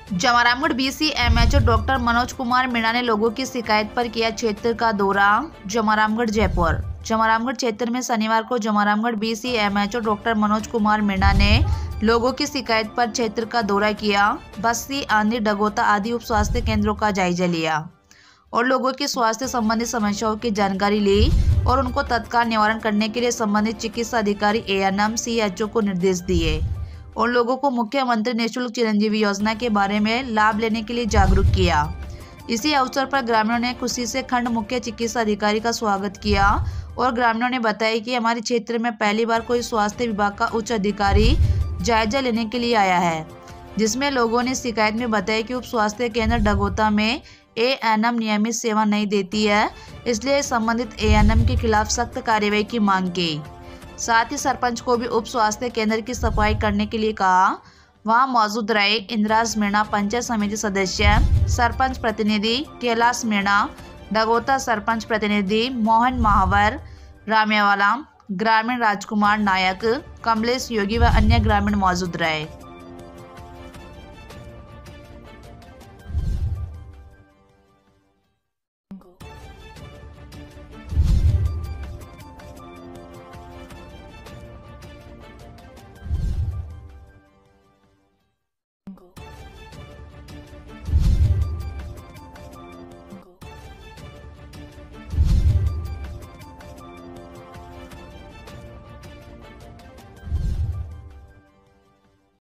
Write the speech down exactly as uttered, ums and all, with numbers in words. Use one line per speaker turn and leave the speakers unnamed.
जमारामगढ़ BCMHO doctor Manoj Kumar Meena ने लोगों की शिकायत पर किया क्षेत्र का दौरा। जमारामगढ़ जयपुर जमारामगढ़ क्षेत्र में शनिवार को जमारामगढ़ बीसीएमएचओ डॉक्टर मनोज कुमार मीणा ने लोगों की शिकायत पर क्षेत्र का दौरा किया। बस्ती, आंधी, डगोता आदि उप स्वास्थ्य केंद्रों का जायजा लिया और लोगों की स्वास्थ्य संबंधी समस्याओं की जानकारी ली और उनको तत्काल निवारण करने के लिए संबंधित चिकित्सा अधिकारी एएनएम सीएचओ को निर्देश दिए और लोगों को मुख्यमंत्री निःशुल्क चिरंजीवी योजना के बारे में लाभ लेने के लिए जागरूक किया। इसी अवसर पर ग्रामीणों ने खुशी से खंड मुख्य चिकित्सा अधिकारी का स्वागत किया और ग्रामीणों ने बताया कि हमारे क्षेत्र में पहली बार कोई स्वास्थ्य विभाग का उच्च अधिकारी जायजा लेने के लिए आया है, जिसमें लोगों ने शिकायत में बताया कि उप स्वास्थ्य केंद्र डगोता में एएनएम नियमित सेवा नहीं देती है, इसलिए संबंधित एएनएम के खिलाफ सख्त कार्रवाई की मांग की। साथ ही सरपंच को भी उप स्वास्थ्य केंद्र की सफाई करने के लिए कहा। वहां मौजूद रहे इंद्राज मीणा, पंचायत समिति सदस्य, सरपंच प्रतिनिधि कैलाश मीणा, डगोता सरपंच प्रतिनिधि मोहन महावर, रामेवाला, ग्रामीण राजकुमार नायक, कमलेश योगी व अन्य ग्रामीण मौजूद रहे।